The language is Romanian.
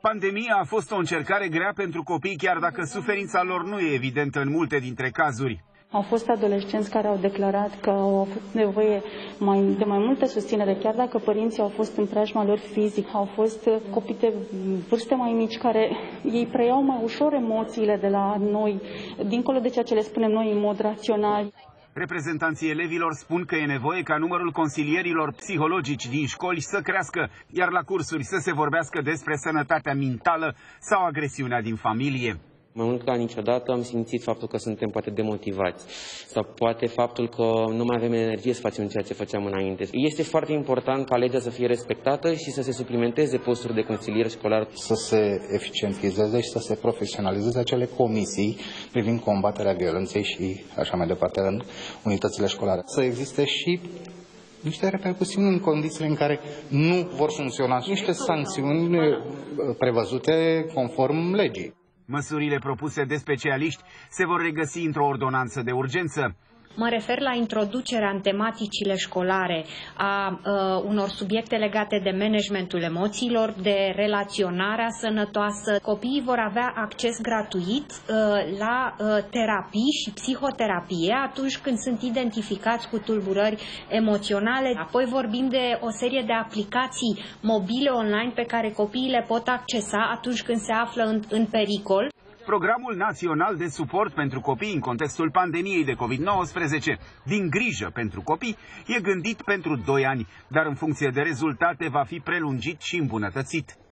Pandemia a fost o încercare grea pentru copii, chiar dacă suferința lor nu e evidentă în multe dintre cazuri. Au fost adolescenți care au declarat că au avut nevoie de mai multă susținere, chiar dacă părinții au fost în preajma lor fizic. Au fost copii de vârste mai mici care ei preiau mai ușor emoțiile de la noi, dincolo de ceea ce le spunem noi în mod rațional. Reprezentanții elevilor spun că e nevoie ca numărul consilierilor psihologici din școli să crească, iar la cursuri să se vorbească despre sănătatea mentală sau agresiunea din familie. Mai mult ca niciodată am simțit faptul că suntem poate demotivați sau poate faptul că nu mai avem energie să facem ceea ce făceam înainte. Este foarte important ca legea să fie respectată și să se suplimenteze posturi de consilier școlar. Să se eficientizeze și să se profesionalizeze acele comisii privind combaterea violenței și așa mai departe în unitățile școlare. Să existe și niște repercusiuni în condițiile în care nu vor funcționa, niște sancțiuni prevăzute conform legii. Măsurile propuse de specialiști se vor regăsi într-o ordonanță de urgență. Mă refer la introducerea în tematicile școlare a unor subiecte legate de managementul emoțiilor, de relaționarea sănătoasă. Copiii vor avea acces gratuit la terapii și psihoterapie atunci când sunt identificați cu tulburări emoționale. Apoi vorbim de o serie de aplicații mobile online pe care copiii le pot accesa atunci când se află în pericol. Programul național de suport pentru copii în contextul pandemiei de COVID-19, din grijă pentru copii, e gândit pentru 2 ani, dar în funcție de rezultate va fi prelungit și îmbunătățit.